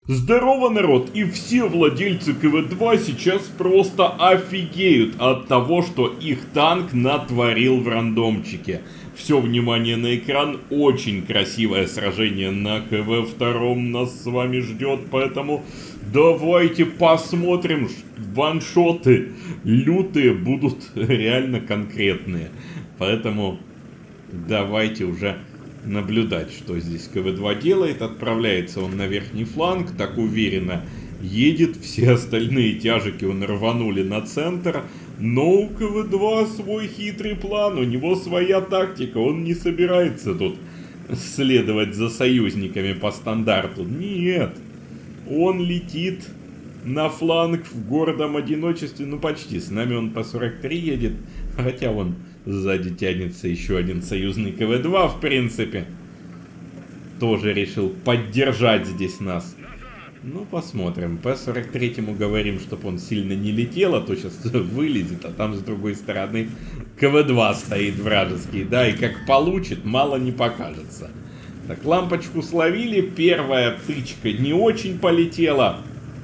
Здорово, народ! И все владельцы КВ-2 сейчас просто офигеют от того, что их танк натворил в рандомчике. Все внимание на экран, очень красивое сражение на КВ-2 нас с вами ждет, поэтому давайте посмотрим ваншоты. Лютые будут реально конкретные, поэтому давайте уже наблюдать, что здесь КВ-2 делает. Отправляется он на верхний фланг, так уверенно едет. Все остальные тяжики он рванули на центр. Но у КВ-2 свой хитрый план, у него своя тактика. Он не собирается тут следовать за союзниками по стандарту. Нет, он летит на фланг в гордом одиночестве. Ну почти, с нами он по 43 едет. Хотя вон сзади тянется еще один союзный КВ-2, в принципе. Тоже решил поддержать здесь нас. Ну, посмотрим. П-43 говорим, чтобы он сильно не летел, а то сейчас вылезет, а там с другой стороны КВ-2 стоит вражеский. Да, и как получит, мало не покажется. Так, лампочку словили. Первая тычка не очень полетела.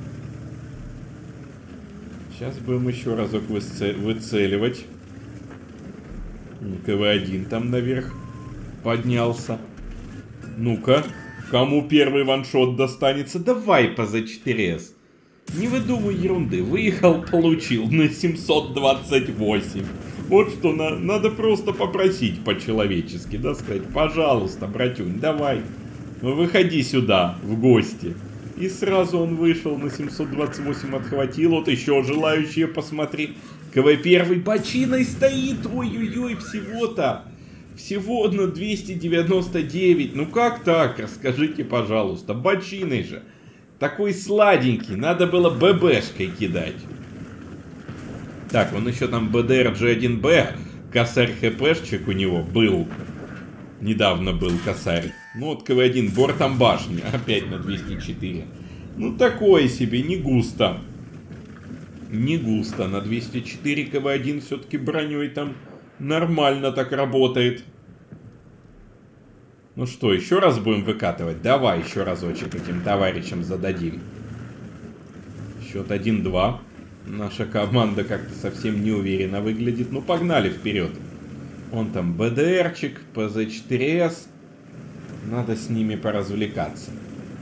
Сейчас будем еще разок выцеливать. КВ-1 там наверх поднялся. Ну-ка, кому первый ваншот достанется? Давай по За-4С. Не выдумывай ерунды. Выехал, получил на 728. Вот что, надо просто попросить по-человечески, да, сказать: пожалуйста, братюнь, давай, выходи сюда в гости. И сразу он вышел на 728, отхватил. Вот еще желающие, посмотри. КВ-1 бочиной стоит. Ой-ой-ой, всего-то. Всего на 299. Ну как так? Расскажите, пожалуйста. Бочиной же. Такой сладенький. Надо было ББшкой кидать. Так, он еще там БДР G1Б. Косарь ХПшчик у него был. Недавно был косарь. Ну вот КВ-1 бортом башни. Опять на 204. Ну такое себе, не густо. Не густо. На 204 КВ-1 все-таки броней там нормально так работает. Ну что, еще раз будем выкатывать? Давай еще разочек этим товарищам зададим. Счет 1-2. Наша команда как-то совсем неуверенно выглядит. Ну погнали вперед. Он там БДРчик, ПЗ-4С. Надо с ними поразвлекаться.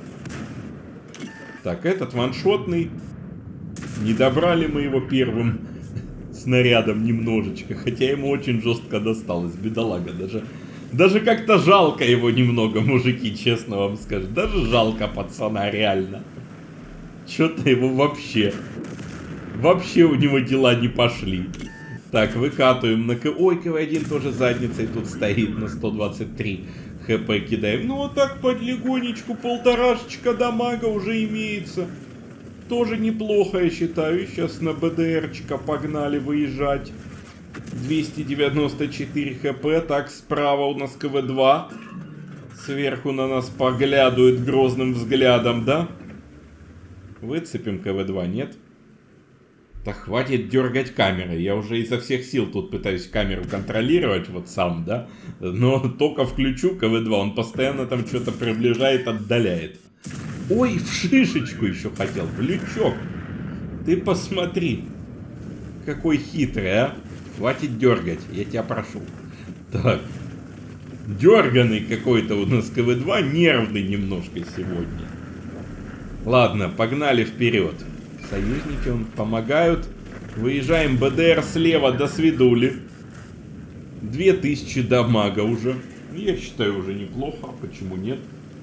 Так, этот ваншотный. Не добрали мы его первым снарядом немножечко. Хотя ему очень жестко досталось. Бедолага. Даже как-то жалко его немного, мужики, честно вам скажу. Даже жалко пацана, реально. Что-то его вообще... Вообще у него дела не пошли. Так, выкатываем на Ой, КВ-1 тоже задницей тут стоит на 123 ХП кидаем. Ну вот так подлегонечку, полторашечка дамага уже имеется. Тоже неплохо, я считаю. Сейчас на БДРчика погнали выезжать. 294 ХП. Так, справа у нас КВ-2. Сверху на нас поглядывает грозным взглядом, да? Выцепим КВ-2, нет? Да хватит дергать камеры. Я уже изо всех сил тут пытаюсь камеру контролировать, вот сам, да? Но только включу КВ-2, он постоянно там что-то приближает, отдаляет. Ой, в шишечку еще хотел, в лючок. Ты посмотри, какой хитрый, а? Хватит дергать, я тебя прошу. Так, дерганый какой-то у нас КВ-2, нервный немножко сегодня. Ладно, погнали вперед. Союзники он помогают. Выезжаем БДР слева, до свидули. 2000 дамага уже. Я считаю, уже неплохо, почему нет?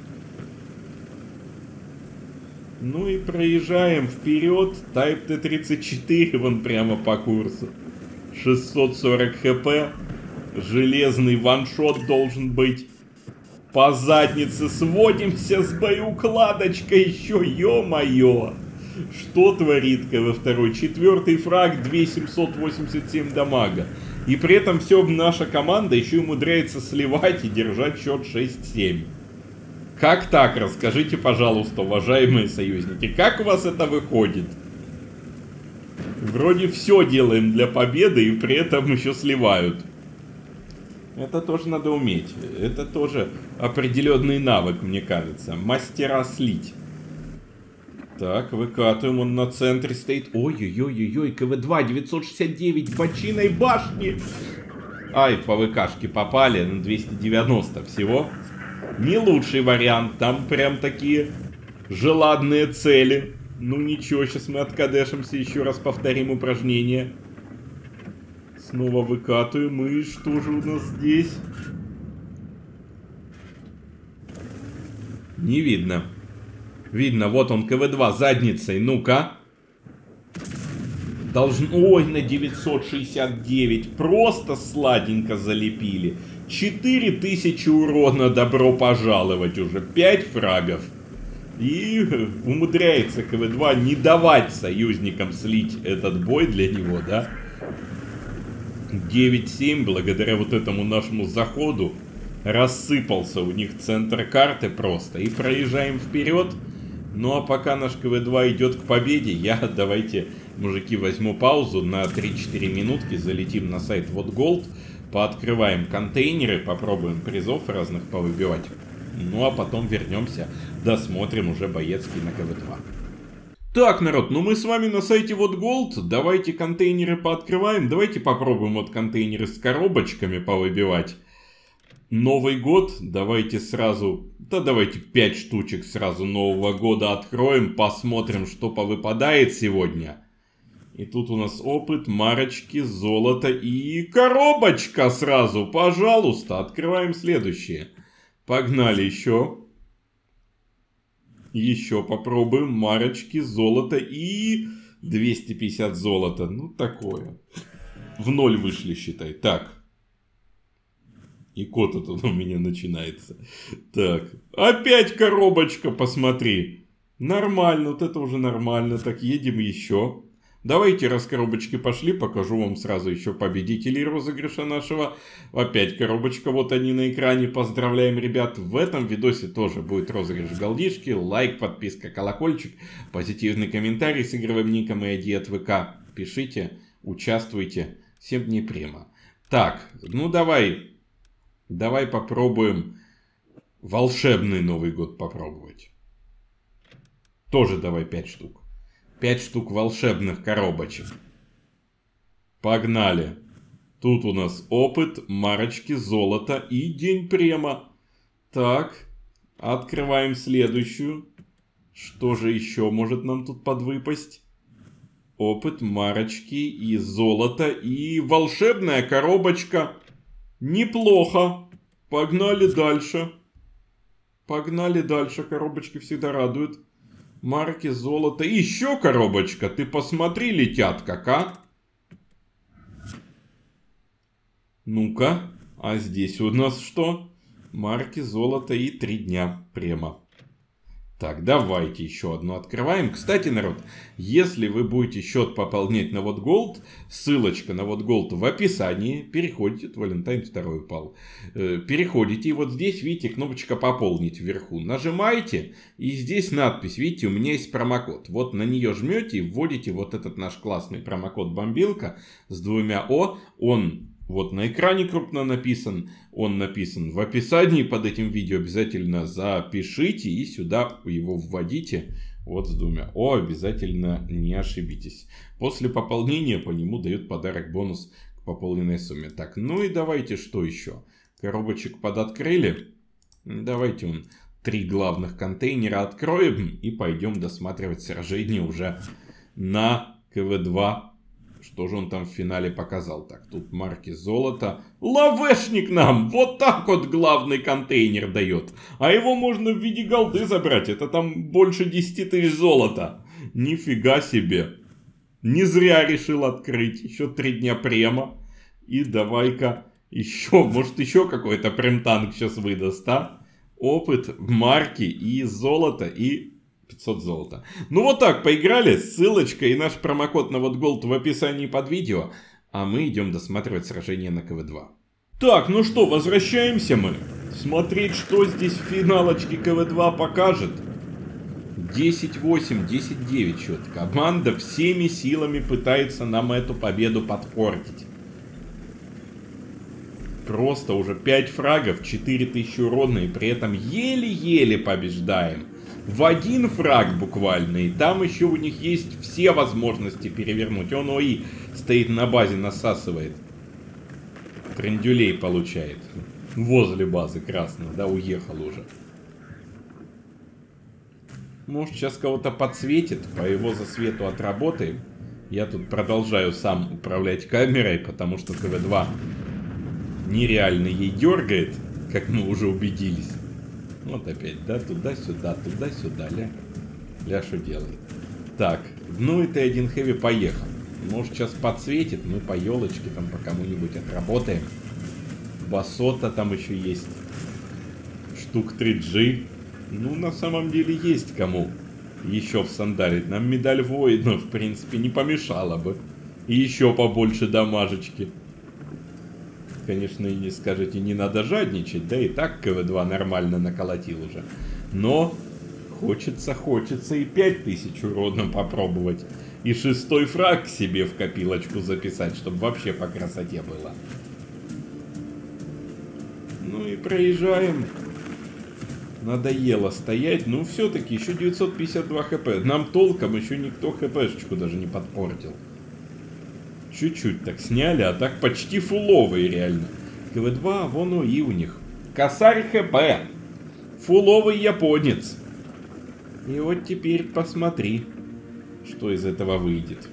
Ну и проезжаем вперед. Type T-34 вон прямо по курсу. 640 хп. Железный ваншот должен быть. По заднице сводимся с боеукладочкой еще, ё-моё. Что творит КВ-2? Четвертый фраг, 2787 дамага. И при этом все наша команда еще умудряется сливать и держать счет 6-7. Как так? Расскажите, пожалуйста, уважаемые союзники. Как у вас это выходит? Вроде все делаем для победы и при этом еще сливают. Это тоже надо уметь. Это тоже определенный навык, мне кажется. Мастера слить. Так, выкатываем, он на центре стоит. Ой-ой-ой-ой, КВ-2, 969, бочиной башни. Ай, по ВКшке попали на 290 всего. Не лучший вариант, там прям такие желанные цели. Ну ничего, сейчас мы откадешимся, еще раз повторим упражнение. Снова выкатываем, и что же у нас здесь? Не видно. Видно, вот он, КВ-2 задницей, ну-ка. Ой, на 969. Просто сладенько залепили. 4000 урона, добро пожаловать уже. 5 фрагов. И умудряется КВ-2 не давать союзникам слить этот бой для него, да? 9-7, благодаря вот этому нашему заходу, рассыпался у них центр карты просто. И проезжаем вперед. Ну а пока наш КВ-2 идет к победе, давайте, мужики, возьму паузу на 3-4 минутки, залетим на сайт Вот Голд, пооткрываем контейнеры, попробуем призов разных повыбивать. Ну а потом вернемся, досмотрим уже боецкий на КВ-2. Так, народ, ну мы с вами на сайте Вот Голд, давайте контейнеры пооткрываем, давайте попробуем вот контейнеры с коробочками повыбивать. Новый год, давайте сразу, давайте 5 штучек сразу Нового года откроем, посмотрим, что повыпадает сегодня. И тут у нас опыт, марочки, золото и коробочка сразу, пожалуйста, открываем следующее. Погнали еще. Еще попробуем, марочки, золото и 250 золота, ну такое. В ноль вышли, считай, так. И кот тут у меня начинается. Так, опять коробочка, посмотри. Нормально, вот это уже нормально. Так, едем еще. Давайте, раз коробочки пошли, покажу вам сразу еще победителей розыгрыша нашего. Опять коробочка, вот они на экране. Поздравляем, ребят. В этом видосе тоже будет розыгрыш голдишки. Лайк, подписка, колокольчик, позитивный комментарий с игровым ником и ID от ВК. Пишите, участвуйте. 7 дней према. Так, ну Давай попробуем волшебный Новый год попробовать. Тоже давай 5 штук. 5 штук волшебных коробочек. Погнали. Тут у нас опыт, марочки, золото и день према. Так, открываем следующую. Что же еще может нам тут подвыпасть? Опыт, марочки и золото и волшебная коробочка. Неплохо. Погнали дальше. Погнали дальше. Коробочки всегда радуют. Марки, золото. Еще коробочка. Ты посмотри, летят как, а? Ну-ка. А здесь у нас что? Марки, золото и 3 дня према. Так, давайте еще одну открываем. Кстати, народ, если вы будете счет пополнять на Вот Голд, ссылочка на Вот Голд в описании. Переходите, Валентайн 2 упал. Переходите, и вот здесь, видите, кнопочка «Пополнить» вверху. Нажимаете, и здесь надпись, видите, у меня есть промокод. Вот на нее жмете и вводите вот этот наш классный промокод «Бомбилка» с 2 О. Он вот на экране крупно написан, он написан в описании под этим видео, обязательно запишите и сюда его вводите, вот с 2 О, обязательно не ошибитесь. После пополнения по нему дают подарок бонус к пополненной сумме. Так, ну и давайте что еще? Коробочек подоткрыли, давайте 3 главных контейнера откроем и пойдем досматривать сражение уже на КВ-2. Что же он там в финале показал? Так, тут марки, золото. Лавешник нам! Вот так вот главный контейнер дает. А его можно в виде голды забрать. Это там больше 10 тысяч золота. Нифига себе. Не зря решил открыть. Еще 3 дня према. И давай-ка еще. Может еще какой-то прем-танк сейчас выдаст, а? Опыт, марки и золото и 500 золота. Ну вот так, поиграли. Ссылочка и наш промокод на Вот Голд в описании под видео. А мы идем досматривать сражение на КВ-2. Так, ну что, возвращаемся мы. Смотреть, что здесь в финалочке КВ-2 покажет. 10-8, 10-9 счет. Команда всеми силами пытается нам эту победу подпортить. Просто уже 5 фрагов, 4000 урона, и при этом еле-еле побеждаем. в один фраг буквально. И там еще у них есть все возможности перевернуть. Он ОИ стоит на базе, насасывает. Трендюлей получает. Возле базы красного, да, уехал уже. Может, сейчас кого-то подсветит, по его засвету отработаем. Я тут продолжаю сам управлять камерой, потому что КВ-2 нереально ей дергает, как мы уже убедились. Вот опять, да, туда-сюда, ля что делает. Так, ну и Т1 Хэви поехал. Может, сейчас подсветит, мы по елочке там по кому-нибудь отработаем. Басота там еще есть. Штук 3G. Ну, на самом деле, есть кому еще всандалить. Нам медаль воина, в принципе, не помешала бы. И еще побольше дамажечки. Конечно, и не скажете, не надо жадничать. Да и так КВ-2 нормально наколотил уже. Но хочется и 5000 урона попробовать. И 6-й фраг себе в копилочку записать, чтобы вообще по красоте было. Ну и проезжаем. Надоело стоять, но все-таки еще 952 хп. Нам толком еще никто хпшечку даже не подпортил. Чуть-чуть так сняли, а так почти фуловый реально. КВ-2, вон ОИ у них. Косарь хп. Фуловый японец. И вот теперь посмотри, что из этого выйдет.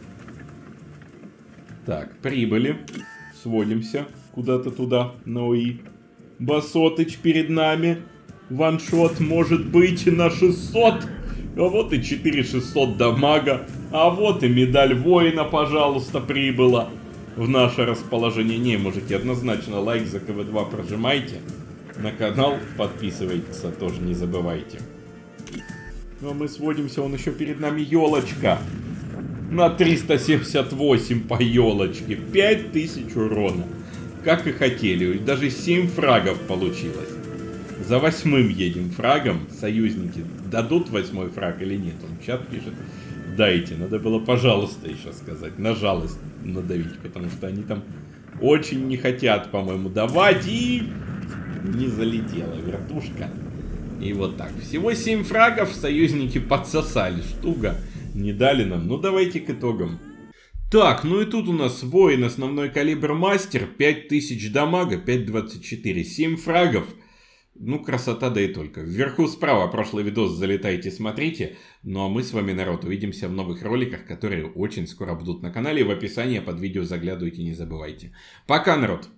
Так, прибыли. Сводимся куда-то туда, на ОИ. Басотыч перед нами. Ваншот может быть на 600. А вот и 4600 дамага. А вот и медаль воина, пожалуйста, прибыла в наше расположение. Не, можете однозначно лайк за КВ-2 прожимайте. На канал подписывайтесь, тоже не забывайте. Ну а мы сводимся, он еще перед нами елочка. На 378 по елочке. 5000 урона. Как и хотели. Даже 7 фрагов получилось. За 8-м едем фрагом. Союзники дадут 8-й фраг или нет? Он в чат пишет. Дайте. Надо было, пожалуйста, еще сказать. На жалость надавить. Потому что они там очень не хотят, по-моему, давать. И не залетела вертушка. И вот так. Всего 7 фрагов союзники подсосали. Штука. Не дали нам. Ну давайте к итогам. Так, ну и тут у нас воин, основной калибр мастер. 5000 дамага, 5.24. 7 фрагов. Ну, красота, да и только. Вверху справа прошлый видос, залетайте, смотрите. Ну а мы с вами, народ, увидимся в новых роликах, которые очень скоро будут на канале. В описании под видео заглядывайте, не забывайте. Пока, народ!